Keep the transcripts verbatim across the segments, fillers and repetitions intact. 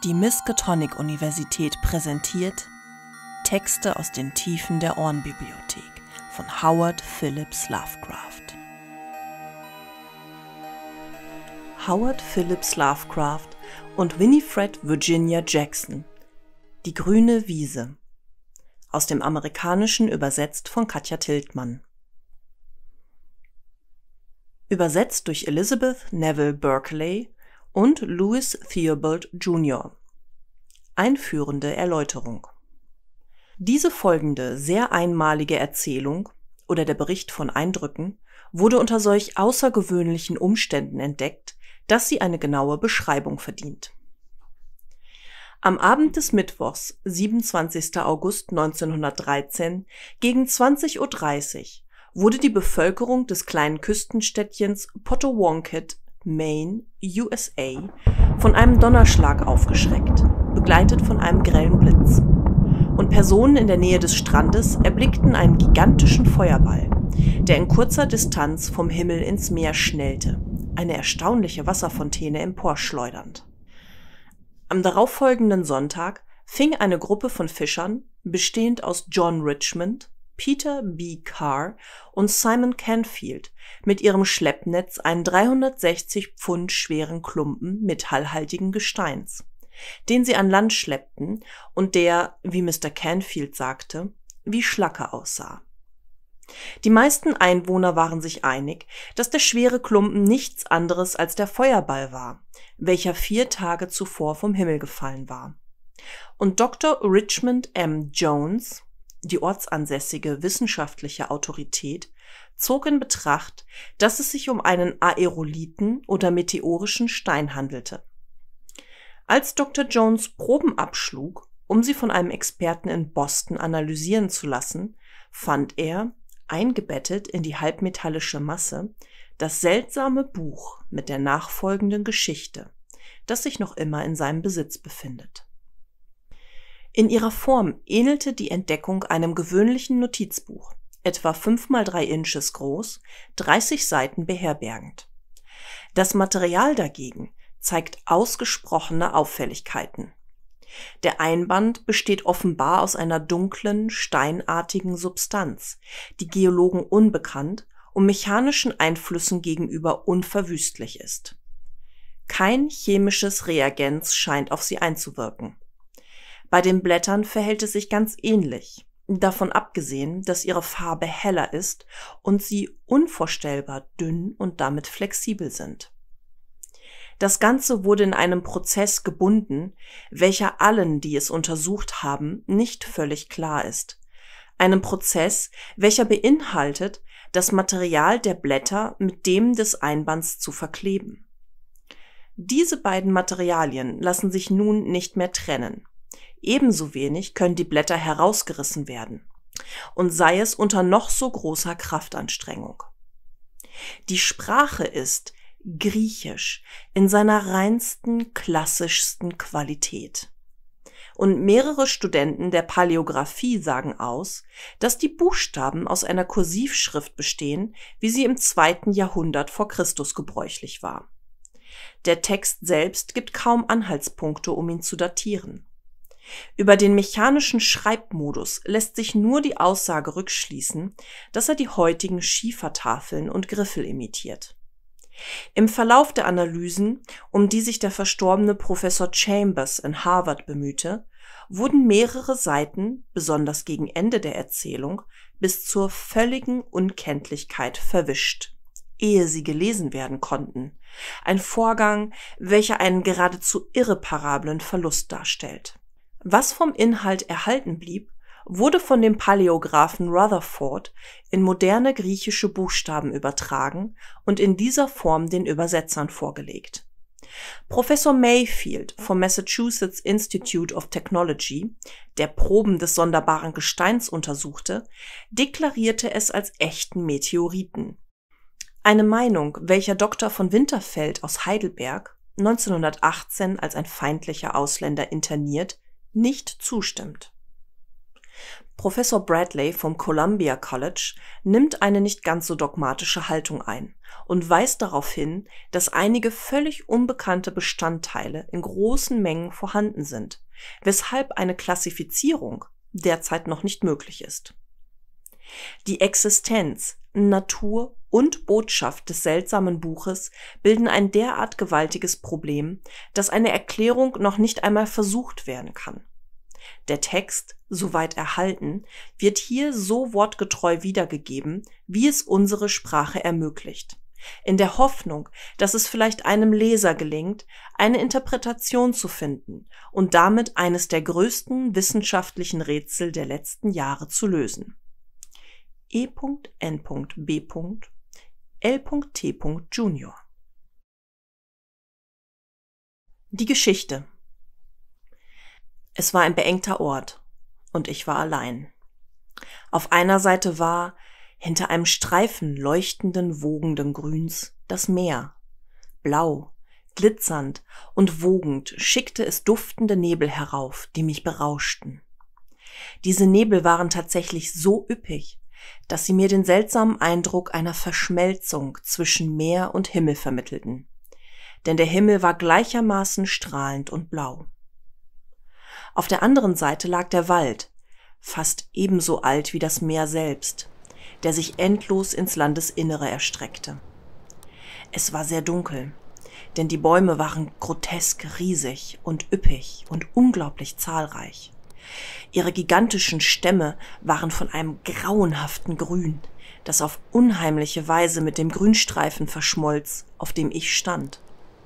Die Miskatonic-Universität präsentiert Texte aus den Tiefen der Ohrenbibliothek von Howard Phillips Lovecraft. Howard Phillips Lovecraft und Winifred Virginia Jackson. Die grüne Wiese. Aus dem Amerikanischen übersetzt von Katja Tiltmann. Übersetzt durch Elizabeth Neville Berkeley und Louis Theobald Junior Einführende Erläuterung. Diese folgende sehr einmalige Erzählung oder der Bericht von Eindrücken wurde unter solch außergewöhnlichen Umständen entdeckt, dass sie eine genaue Beschreibung verdient. Am Abend des Mittwochs, siebenundzwanzigsten August neunzehnhundertdreizehn, gegen zwanzig Uhr dreißig wurde die Bevölkerung des kleinen Küstenstädtchens Potawatomi, Maine, U S A, von einem Donnerschlag aufgeschreckt, begleitet von einem grellen Blitz. Und Personen in der Nähe des Strandes erblickten einen gigantischen Feuerball, der in kurzer Distanz vom Himmel ins Meer schnellte, eine erstaunliche Wasserfontäne emporschleudernd. Am darauffolgenden Sonntag fing eine Gruppe von Fischern, bestehend aus John Richmond, Peter B. Carr und Simon Canfield, mit ihrem Schleppnetz einen dreihundertsechzig Pfund schweren Klumpen metallhaltigen Gesteins, den sie an Land schleppten und der, wie Mister Canfield sagte, wie Schlacke aussah. Die meisten Einwohner waren sich einig, dass der schwere Klumpen nichts anderes als der Feuerball war, welcher vier Tage zuvor vom Himmel gefallen war. Und Doktor Richmond M. Jones, die ortsansässige wissenschaftliche Autorität, zog in Betracht, dass es sich um einen Aerolithen oder meteorischen Stein handelte. Als Doktor Jones Proben abschlug, um sie von einem Experten in Boston analysieren zu lassen, fand er, eingebettet in die halbmetallische Masse, das seltsame Buch mit der nachfolgenden Geschichte, das sich noch immer in seinem Besitz befindet. In ihrer Form ähnelte die Entdeckung einem gewöhnlichen Notizbuch, etwa fünf mal drei Inches groß, dreißig Seiten beherbergend. Das Material dagegen zeigt ausgesprochene Auffälligkeiten. Der Einband besteht offenbar aus einer dunklen, steinartigen Substanz, die Geologen unbekannt und mechanischen Einflüssen gegenüber unverwüstlich ist. Kein chemisches Reagenz scheint auf sie einzuwirken. Bei den Blättern verhält es sich ganz ähnlich, davon abgesehen, dass ihre Farbe heller ist und sie unvorstellbar dünn und damit flexibel sind. Das Ganze wurde in einem Prozess gebunden, welcher allen, die es untersucht haben, nicht völlig klar ist. Einem Prozess, welcher beinhaltet, das Material der Blätter mit dem des Einbands zu verkleben. Diese beiden Materialien lassen sich nun nicht mehr trennen. Ebenso wenig können die Blätter herausgerissen werden, und sei es unter noch so großer Kraftanstrengung. Die Sprache ist Griechisch in seiner reinsten, klassischsten Qualität. Und mehrere Studenten der Paläographie sagen aus, dass die Buchstaben aus einer Kursivschrift bestehen, wie sie im zweiten Jahrhundert vor Christus gebräuchlich war. Der Text selbst gibt kaum Anhaltspunkte, um ihn zu datieren. Über den mechanischen Schreibmodus lässt sich nur die Aussage rückschließen, dass er die heutigen Schiefertafeln und Griffel imitiert. Im Verlauf der Analysen, um die sich der verstorbene Professor Chambers in Harvard bemühte, wurden mehrere Seiten, besonders gegen Ende der Erzählung, bis zur völligen Unkenntlichkeit verwischt, ehe sie gelesen werden konnten, ein Vorgang, welcher einen geradezu irreparablen Verlust darstellt. Was vom Inhalt erhalten blieb, wurde von dem Paläographen Rutherford in moderne griechische Buchstaben übertragen und in dieser Form den Übersetzern vorgelegt. Professor Mayfield vom Massachusetts Institute of Technology, der Proben des sonderbaren Gesteins untersuchte, deklarierte es als echten Meteoriten. Eine Meinung, welcher Doktor von Winterfeld aus Heidelberg, neunzehnhundertachtzehn als ein feindlicher Ausländer interniert, nicht zustimmt. Professor Bradley vom Columbia College nimmt eine nicht ganz so dogmatische Haltung ein und weist darauf hin, dass einige völlig unbekannte Bestandteile in großen Mengen vorhanden sind, weshalb eine Klassifizierung derzeit noch nicht möglich ist. Die Existenz, Natur und Botschaft des seltsamen Buches bilden ein derart gewaltiges Problem, dass eine Erklärung noch nicht einmal versucht werden kann. Der Text, soweit erhalten, wird hier so wortgetreu wiedergegeben, wie es unsere Sprache ermöglicht, in der Hoffnung, dass es vielleicht einem Leser gelingt, eine Interpretation zu finden und damit eines der größten wissenschaftlichen Rätsel der letzten Jahre zu lösen. E N B L T Junior. Die Geschichte. Es war ein beengter Ort, und ich war allein. Auf einer Seite war, hinter einem Streifen leuchtenden, wogenden Grüns, das Meer. Blau, glitzernd und wogend schickte es duftende Nebel herauf, die mich berauschten. Diese Nebel waren tatsächlich so üppig, dass sie mir den seltsamen Eindruck einer Verschmelzung zwischen Meer und Himmel vermittelten. Denn der Himmel war gleichermaßen strahlend und blau. Auf der anderen Seite lag der Wald, fast ebenso alt wie das Meer selbst, der sich endlos ins Landesinnere erstreckte. Es war sehr dunkel, denn die Bäume waren grotesk riesig und üppig und unglaublich zahlreich. Ihre gigantischen Stämme waren von einem grauenhaften Grün, das auf unheimliche Weise mit dem Grünstreifen verschmolz, auf dem ich stand.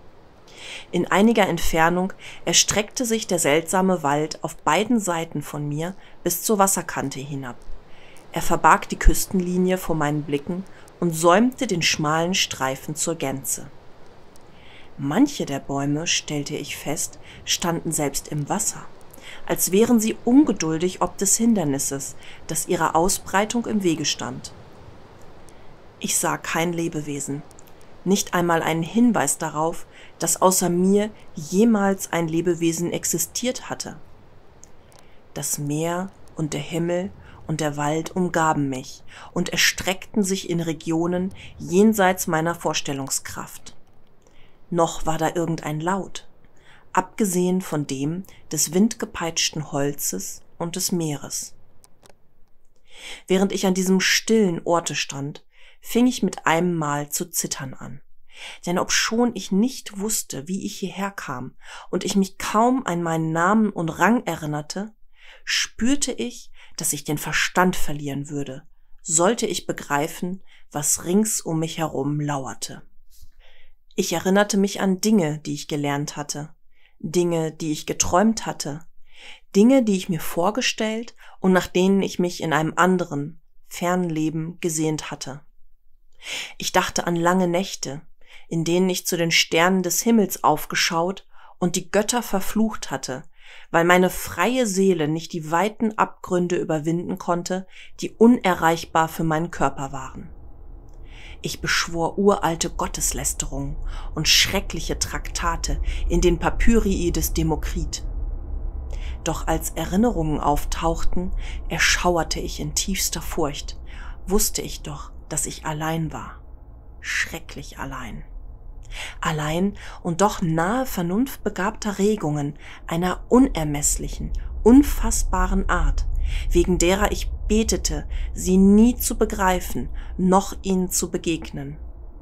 In einiger Entfernung erstreckte sich der seltsame Wald auf beiden Seiten von mir bis zur Wasserkante hinab. Er verbarg die Küstenlinie vor meinen Blicken und säumte den schmalen Streifen zur Gänze. Manche der Bäume, stellte ich fest, standen selbst im Wasser, als wären sie ungeduldig ob des Hindernisses, das ihrer Ausbreitung im Wege stand. Ich sah kein Lebewesen, nicht einmal einen Hinweis darauf, dass außer mir jemals ein Lebewesen existiert hatte. Das Meer und der Himmel und der Wald umgaben mich und erstreckten sich in Regionen jenseits meiner Vorstellungskraft. Noch war da irgendein Laut, abgesehen von dem des windgepeitschten Holzes und des Meeres. Während ich an diesem stillen Orte stand, fing ich mit einem Mal zu zittern an. Denn obschon ich nicht wusste, wie ich hierher kam und ich mich kaum an meinen Namen und Rang erinnerte, spürte ich, dass ich den Verstand verlieren würde, sollte ich begreifen, was rings um mich herum lauerte. Ich erinnerte mich an Dinge, die ich gelernt hatte, Dinge, die ich geträumt hatte, Dinge, die ich mir vorgestellt und nach denen ich mich in einem anderen, fernen Leben gesehnt hatte. Ich dachte an lange Nächte, in denen ich zu den Sternen des Himmels aufgeschaut und die Götter verflucht hatte, weil meine freie Seele nicht die weiten Abgründe überwinden konnte, die unerreichbar für meinen Körper waren. Ich beschwor uralte Gotteslästerungen und schreckliche Traktate in den Papyrii des Demokrit. Doch als Erinnerungen auftauchten, erschauerte ich in tiefster Furcht, wusste ich doch, dass ich allein war. Schrecklich allein. Allein und doch nahe vernunftbegabter Regungen einer unermesslichen, unfassbaren Art, wegen derer ich betete, sie nie zu begreifen, noch ihnen zu begegnen.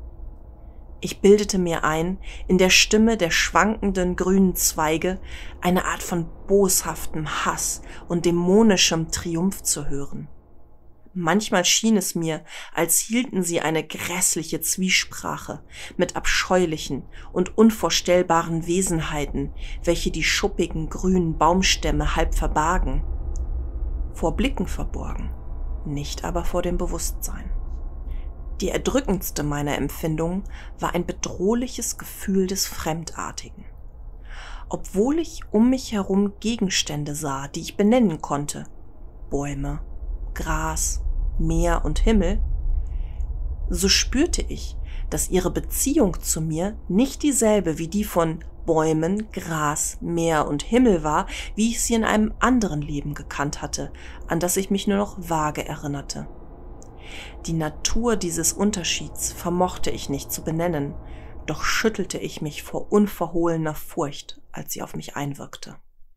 Ich bildete mir ein, in der Stimme der schwankenden grünen Zweige eine Art von boshaftem Hass und dämonischem Triumph zu hören. Manchmal schien es mir, als hielten sie eine grässliche Zwiesprache mit abscheulichen und unvorstellbaren Wesenheiten, welche die schuppigen grünen Baumstämme halb verbargen. Vor Blicken verborgen, nicht aber vor dem Bewusstsein. Die erdrückendste meiner Empfindungen war ein bedrohliches Gefühl des Fremdartigen. Obwohl ich um mich herum Gegenstände sah, die ich benennen konnte, Bäume, Gras, Meer und Himmel, so spürte ich, dass ihre Beziehung zu mir nicht dieselbe wie die von Bäumen, Gras, Meer und Himmel war, wie ich sie in einem anderen Leben gekannt hatte, an das ich mich nur noch vage erinnerte. Die Natur dieses Unterschieds vermochte ich nicht zu benennen, doch schüttelte ich mich vor unverhohlener Furcht, als sie auf mich einwirkte.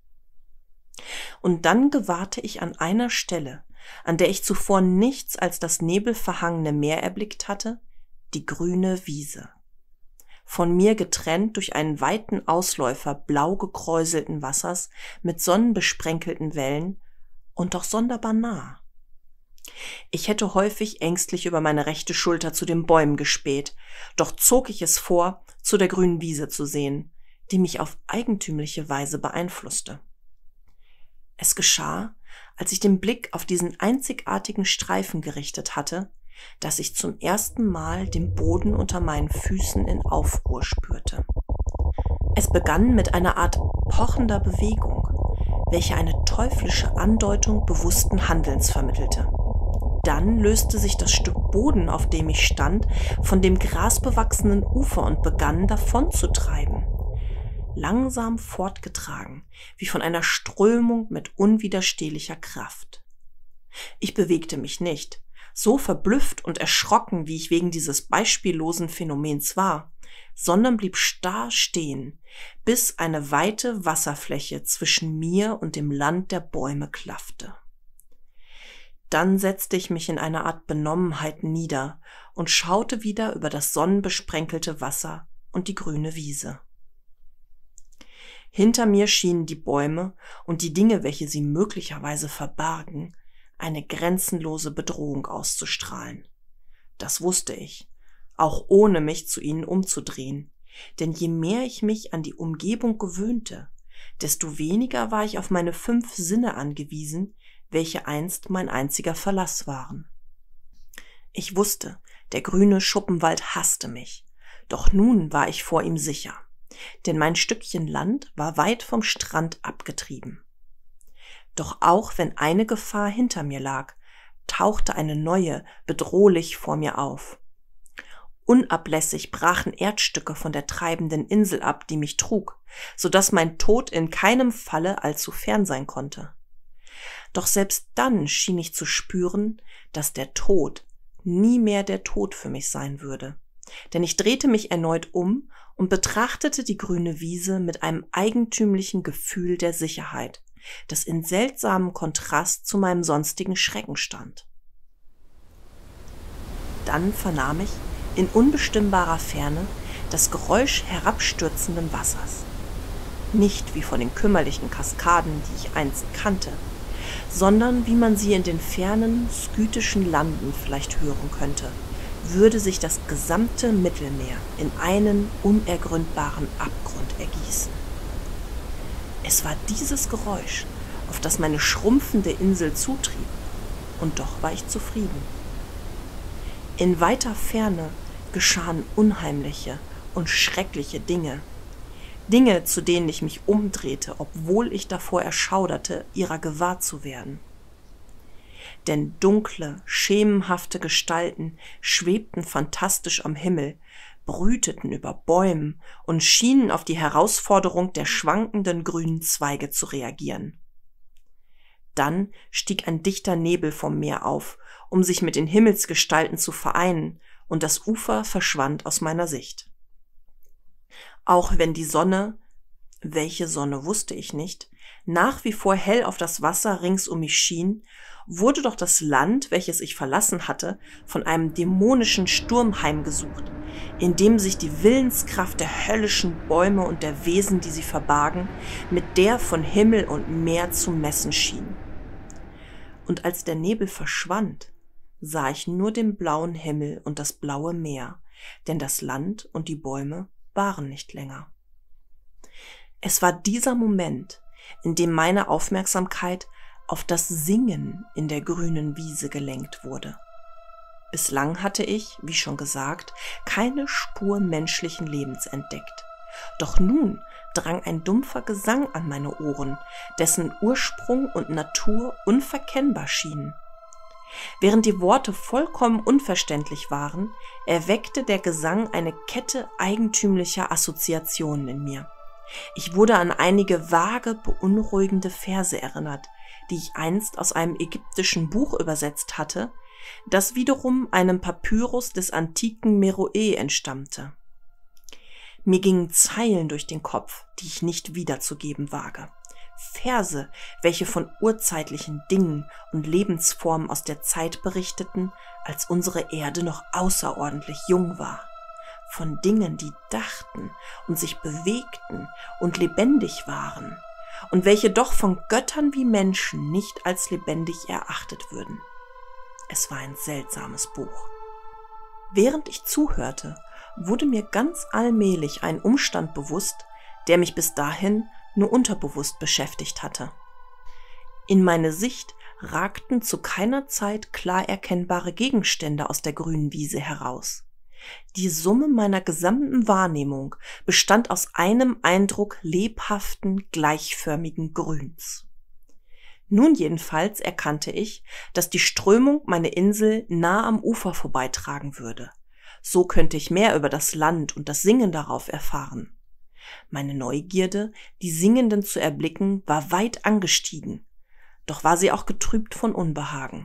Und dann gewahrte ich an einer Stelle, an der ich zuvor nichts als das nebelverhangene Meer erblickt hatte, die grüne Wiese. Von mir getrennt durch einen weiten Ausläufer blau gekräuselten Wassers mit sonnenbesprenkelten Wellen und doch sonderbar nah. Ich hätte häufig ängstlich über meine rechte Schulter zu den Bäumen gespäht, doch zog ich es vor, zu der grünen Wiese zu sehen, die mich auf eigentümliche Weise beeinflusste. Es geschah, als ich den Blick auf diesen einzigartigen Streifen gerichtet hatte, dass ich zum ersten Mal den Boden unter meinen Füßen in Aufruhr spürte. Es begann mit einer Art pochender Bewegung, welche eine teuflische Andeutung bewussten Handelns vermittelte. Dann löste sich das Stück Boden, auf dem ich stand, von dem grasbewachsenen Ufer und begann davonzutreiben. Langsam fortgetragen, wie von einer Strömung mit unwiderstehlicher Kraft. Ich bewegte mich nicht, so verblüfft und erschrocken, wie ich wegen dieses beispiellosen Phänomens war, sondern blieb starr stehen, bis eine weite Wasserfläche zwischen mir und dem Land der Bäume klaffte. Dann setzte ich mich in einer Art Benommenheit nieder und schaute wieder über das sonnenbesprenkelte Wasser und die grüne Wiese. Hinter mir schienen die Bäume und die Dinge, welche sie möglicherweise verbargen, eine grenzenlose Bedrohung auszustrahlen. Das wusste ich, auch ohne mich zu ihnen umzudrehen, denn je mehr ich mich an die Umgebung gewöhnte, desto weniger war ich auf meine fünf Sinne angewiesen, welche einst mein einziger Verlass waren. Ich wusste, der grüne Schuppenwald hasste mich, doch nun war ich vor ihm sicher, denn mein Stückchen Land war weit vom Strand abgetrieben. Doch auch wenn eine Gefahr hinter mir lag, tauchte eine neue bedrohlich vor mir auf. Unablässig brachen Erdstücke von der treibenden Insel ab, die mich trug, so dass mein Tod in keinem Falle allzu fern sein konnte. Doch selbst dann schien ich zu spüren, dass der Tod nie mehr der Tod für mich sein würde, denn ich drehte mich erneut um und betrachtete die grüne Wiese mit einem eigentümlichen Gefühl der Sicherheit, das in seltsamem Kontrast zu meinem sonstigen Schrecken stand. Dann vernahm ich in unbestimmbarer Ferne das Geräusch herabstürzenden Wassers. Nicht wie von den kümmerlichen Kaskaden, die ich einst kannte, sondern wie man sie in den fernen, skythischen Landen vielleicht hören könnte, würde sich das gesamte Mittelmeer in einen unergründbaren Abgrund ergießen. Es war dieses Geräusch, auf das meine schrumpfende Insel zutrieb, und doch war ich zufrieden. In weiter Ferne geschahen unheimliche und schreckliche Dinge, Dinge, zu denen ich mich umdrehte, obwohl ich davor erschauderte, ihrer gewahr zu werden. Denn dunkle, schemenhafte Gestalten schwebten fantastisch am Himmel, brüteten über Bäumen und schienen auf die Herausforderung der schwankenden grünen Zweige zu reagieren. Dann stieg ein dichter Nebel vom Meer auf, um sich mit den Himmelsgestalten zu vereinen, und das Ufer verschwand aus meiner Sicht. Auch wenn die Sonne, welche Sonne wusste ich nicht, nach wie vor hell auf das Wasser rings um mich schien, wurde doch das Land, welches ich verlassen hatte, von einem dämonischen Sturm heimgesucht, in dem sich die Willenskraft der höllischen Bäume und der Wesen, die sie verbargen, mit der von Himmel und Meer zu messen schien. Und als der Nebel verschwand, sah ich nur den blauen Himmel und das blaue Meer, denn das Land und die Bäume waren nicht länger. Es war dieser Moment, in dem meine Aufmerksamkeit auf das Singen in der grünen Wiese gelenkt wurde. Bislang hatte ich, wie schon gesagt, keine Spur menschlichen Lebens entdeckt. Doch nun drang ein dumpfer Gesang an meine Ohren, dessen Ursprung und Natur unverkennbar schienen. Während die Worte vollkommen unverständlich waren, erweckte der Gesang eine Kette eigentümlicher Assoziationen in mir. Ich wurde an einige vage, beunruhigende Verse erinnert, die ich einst aus einem ägyptischen Buch übersetzt hatte, das wiederum einem Papyrus des antiken Meroe entstammte. Mir gingen Zeilen durch den Kopf, die ich nicht wiederzugeben wage. Verse, welche von urzeitlichen Dingen und Lebensformen aus der Zeit berichteten, als unsere Erde noch außerordentlich jung war. Von Dingen, die dachten und sich bewegten und lebendig waren und welche doch von Göttern wie Menschen nicht als lebendig erachtet würden. Es war ein seltsames Buch. Während ich zuhörte, wurde mir ganz allmählich ein Umstand bewusst, der mich bis dahin nur unterbewusst beschäftigt hatte. In meine Sicht ragten zu keiner Zeit klar erkennbare Gegenstände aus der grünen Wiese heraus. Die Summe meiner gesamten Wahrnehmung bestand aus einem Eindruck lebhaften, gleichförmigen Grüns. Nun jedenfalls erkannte ich, dass die Strömung meine Insel nah am Ufer vorbeitragen würde. So könnte ich mehr über das Land und das Singen darauf erfahren. Meine Neugierde, die Singenden zu erblicken, war weit angestiegen, doch war sie auch getrübt von Unbehagen.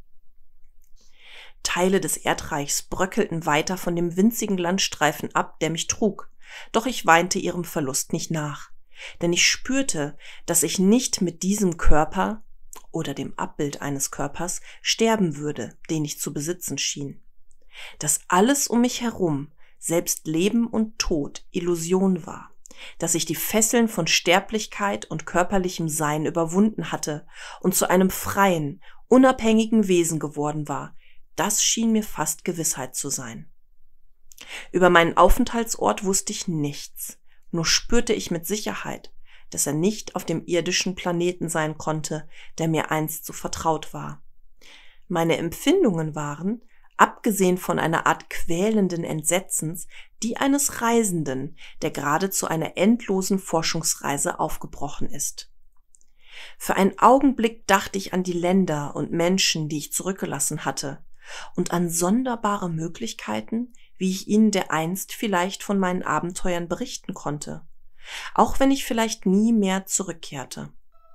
Teile des Erdreichs bröckelten weiter von dem winzigen Landstreifen ab, der mich trug, doch ich weinte ihrem Verlust nicht nach, denn ich spürte, dass ich nicht mit diesem Körper oder dem Abbild eines Körpers sterben würde, den ich zu besitzen schien. Dass alles um mich herum, selbst Leben und Tod, Illusion war, dass ich die Fesseln von Sterblichkeit und körperlichem Sein überwunden hatte und zu einem freien, unabhängigen Wesen geworden war, das schien mir fast Gewissheit zu sein. Über meinen Aufenthaltsort wusste ich nichts, nur spürte ich mit Sicherheit, dass er nicht auf dem irdischen Planeten sein konnte, der mir einst so vertraut war. Meine Empfindungen waren, abgesehen von einer Art quälenden Entsetzens, die eines Reisenden, der gerade zu einer endlosen Forschungsreise aufgebrochen ist. Für einen Augenblick dachte ich an die Länder und Menschen, die ich zurückgelassen hatte, und an sonderbare Möglichkeiten, wie ich ihnen dereinst vielleicht von meinen Abenteuern berichten konnte, auch wenn ich vielleicht nie mehr zurückkehrte.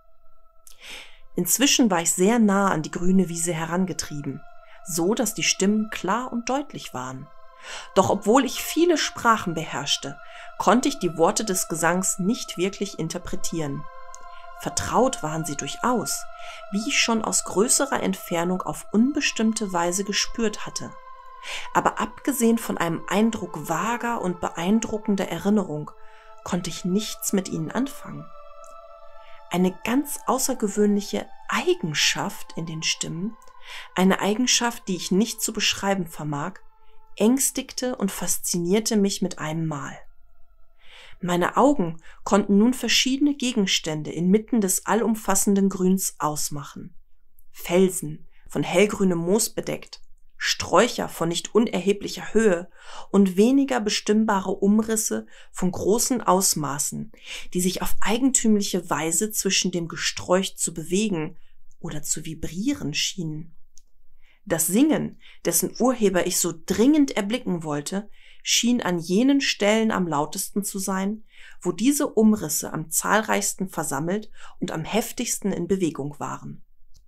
Inzwischen war ich sehr nah an die grüne Wiese herangetrieben, so dass die Stimmen klar und deutlich waren. Doch obwohl ich viele Sprachen beherrschte, konnte ich die Worte des Gesangs nicht wirklich interpretieren. Vertraut waren sie durchaus, wie ich schon aus größerer Entfernung auf unbestimmte Weise gespürt hatte. Aber abgesehen von einem Eindruck vager und beeindruckender Erinnerung, konnte ich nichts mit ihnen anfangen. Eine ganz außergewöhnliche Eigenschaft in den Stimmen, eine Eigenschaft, die ich nicht zu beschreiben vermag, ängstigte und faszinierte mich mit einem Mal. Meine Augen konnten nun verschiedene Gegenstände inmitten des allumfassenden Grüns ausmachen. Felsen, von hellgrünem Moos bedeckt, Sträucher von nicht unerheblicher Höhe und weniger bestimmbare Umrisse von großen Ausmaßen, die sich auf eigentümliche Weise zwischen dem Gesträuch zu bewegen oder zu vibrieren schienen. Das Singen, dessen Urheber ich so dringend erblicken wollte, schien an jenen Stellen am lautesten zu sein, wo diese Umrisse am zahlreichsten versammelt und am heftigsten in Bewegung waren.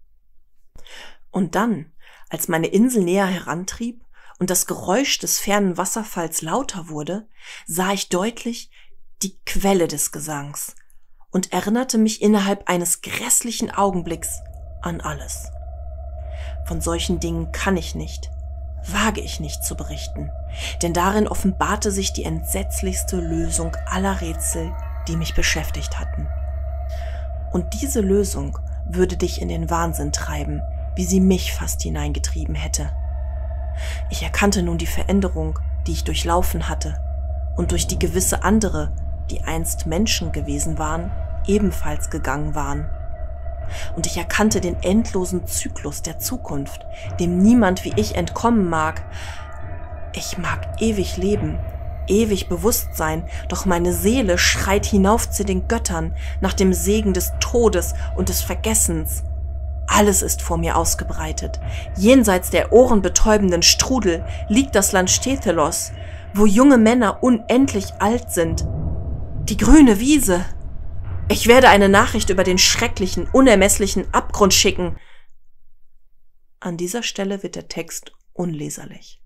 Und dann, als meine Insel näher herantrieb und das Geräusch des fernen Wasserfalls lauter wurde, sah ich deutlich die Quelle des Gesangs und erinnerte mich innerhalb eines grässlichen Augenblicks an alles. Von solchen Dingen kann ich nicht, wage ich nicht zu berichten, denn darin offenbarte sich die entsetzlichste Lösung aller Rätsel, die mich beschäftigt hatten. Und diese Lösung würde dich in den Wahnsinn treiben, wie sie mich fast hineingetrieben hätte. Ich erkannte nun die Veränderung, die ich durchlaufen hatte, und durch die gewisse andere, die einst Menschen gewesen waren, ebenfalls gegangen waren. Und ich erkannte den endlosen Zyklus der Zukunft, dem niemand wie ich entkommen mag. Ich mag ewig leben, ewig bewusst sein, doch meine Seele schreit hinauf zu den Göttern nach dem Segen des Todes und des Vergessens. Alles ist vor mir ausgebreitet. Jenseits der ohrenbetäubenden Strudel liegt das Land Stethelos, wo junge Männer unendlich alt sind. Die grüne Wiese. Ich werde eine Nachricht über den schrecklichen, unermesslichen Abgrund schicken. An dieser Stelle wird der Text unleserlich.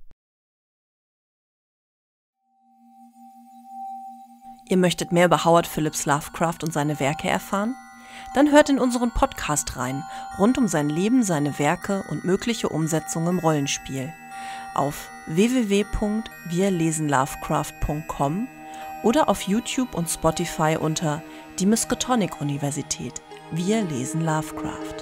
Ihr möchtet mehr über Howard Phillips Lovecraft und seine Werke erfahren? Dann hört in unseren Podcast rein, rund um sein Leben, seine Werke und mögliche Umsetzungen im Rollenspiel. Auf w w w punkt wir lesen lovecraft punkt com oder auf YouTube und Spotify unter die Miskatonic Universität. Wir lesen Lovecraft.